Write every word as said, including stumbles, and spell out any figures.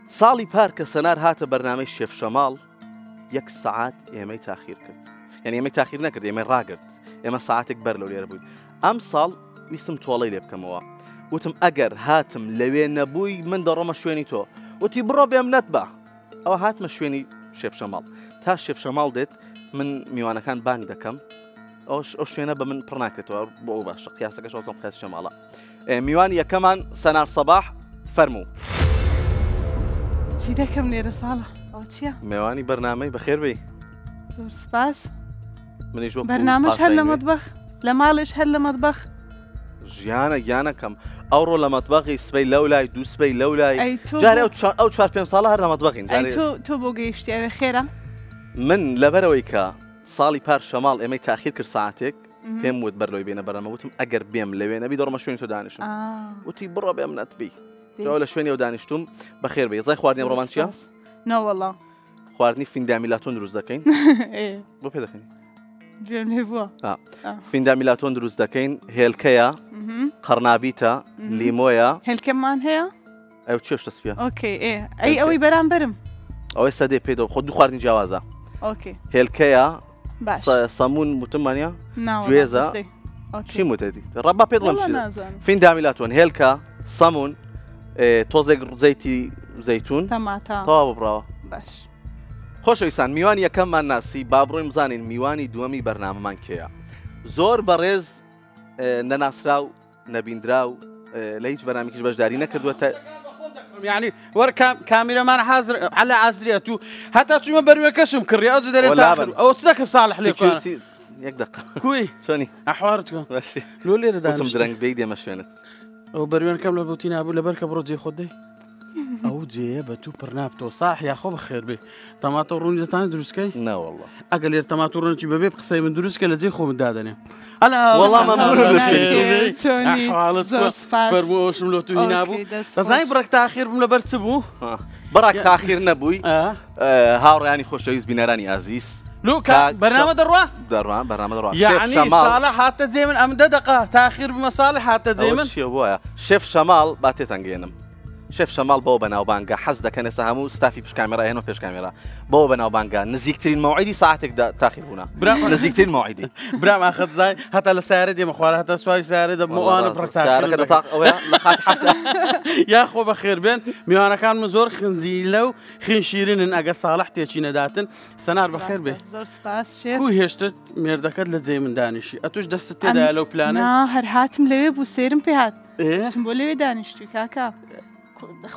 ساڵی پار کە سەنار هاتە بەرنامەی شێف شەماڵ یەک سەعات ئێمەی تاخیر کرد. یعنی ئێمەی تاخیر نەکرد، ئێمەی ڕاگرت، ئێمە ساعتێک بەر لەو لێرە بووین. ئەم ساڵ ویستم تۆڵەی لێ بکەمەوە، وتم ئەگەر هاتم لەوێ نەبووی من دەڕۆمە شوێنی تۆ، وتی بڕۆ بێم نەت بە. ئەوە هاتمە شوێنی شێف شەماڵ. تا شێف شەماڵ دێت من میوانەکان بانگ دەکەم، ئەو شوێنە بە من پڕ ناکرێتەوە بۆ ئەو باشە قیاسەکەش وەزم قیاس شەماڵە. میوانی یەکەمان سەنار سەباح فەرموو. چی دەکەم لێرە ساڵە؟ ئەو چییە؟ میوانی بەرنامەی بەخێر بێی. زۆر سپاس. منیش وەکو بەرنامەش هەر لە مەتبەخ، لە ماڵش هەر لە مەتبەخ. ژیانە گیانەکەم ئەوڕۆ لە مەتبەخی سبەی لەو لای دوو سبەی لەو لای جارێ ئەو چوار پێنج ساڵە هەر لە مەتبەخین. تۆ بۆ گەیشتی ئەوێ خێرە؟ من لەبەرەوەی کە ساڵی پار شەماڵ ئێمەی تاخیر کرد ساعتێک پێم وت بەرلۆی بێنە بەرەمە، وتم ئەگەر بێم لەوێ نەبی دەڕۆمە شوێنی تۆ دانیشم. وتی بڕۆ بێم نەتبی. جاوە لە شوێنی ئەو دانیشتوم بەخێر بێ. زای خواردنی ئەمڕۆمان چییە؟ نەوەڵڵا خواردنی فیندامیلاتۆن دروست دەکەین. بۆ پێ دەکەین؟ گوێم لێ بووە. فیندامیلاتۆن دروست دەکەین، هێلکەیە، قەرنابیتە، لیمۆیە. هێلکەمان هەیە؟ ئەو چێش دەسپیە. ئۆکێ ئێ ئەی ئەوەی بەرامبەرم. ئەوەی سەدەی پێدەوە خۆ دوو خواردنی جیاوازە. ئۆکێ. هێلکەیە، سەمون وتمانە، گوێزە. چی وتەدی؟ ڕەبا پێت بڵێم چی؟ فیندامیلاتۆن، هێلکە، سەمون، تۆزێک زەیتی زەیتون، تەماتە. تەواو بڕاوە. باش. خۆشەویستان، میوانی یەکەممان ناسی، با بڕۆین بزانین میوانی دووەمی بەرنامەمان کێیە. زۆر بەڕێز نەناسراو نەبیندراو لە هیچ بەرنامێکیش بەشداری نەکردووە. يعني ور كاميرمان حاضر على عزريته حتى تشوف بروي كشم كريا او دري او تذكر صالح لك يك دقه كوي شوني احوارتكم ماشي لولي ردا وتم درنج بيدي مشينت او بروي كامل بوتينا ابو لبركه برودي خدي او جيبتو برنابتو صح يا خو بخير بي طماطم روني ثاني دروسكي لا والله اقل ير طماطم روني بيبي بقصي من دروسكي لزي خو مدادني انا والله ما بقول لك فرمو شملوتو هنا ابو تزاي برك تاخير بلا برتسبو برك تاخير نبوي هاور يعني خوشويز بيناراني عزيز لو كان برنامج دروه دروه برنامج دروه يعني صالح حتى زي من ام دقه تاخير بمصالح حتى زي من شي بويا شيف شمال باتي تنجينم شێف شەماڵ بەوە بەناوبانگە حەز دەکەن ئێستا هەموو ستافی پشت کامێرا هێنەوە پێش کامێرا بەوە بەناوبانگە نزیکترین مەوعیدی ساعتێک تاخیر بوونا نزیکترین مەوعیدی برام ئاخەت زای هەتا لە سیارە دێمە خوارە هەتا سواری سیارە دەبمەوانە بڕک سیارەکە دەتاق ئەوەیە لە قات حەفتە یا خۆ بەخێر بێن میوانەکانمە زۆر خنزیلە و خین شیرینن ئەگە ساڵح تێچی نەداتن سەنار بەخێر بێ زۆر سپاس شێف کوی هێشتت مێردەکەت لە جێ من دانیشی ئەتوش دەستت تێدایە لەو پلانە نا هەر هاتم لەوێ بوو سێرم پێ هات بۆ لەوێ دانیشتی کاکا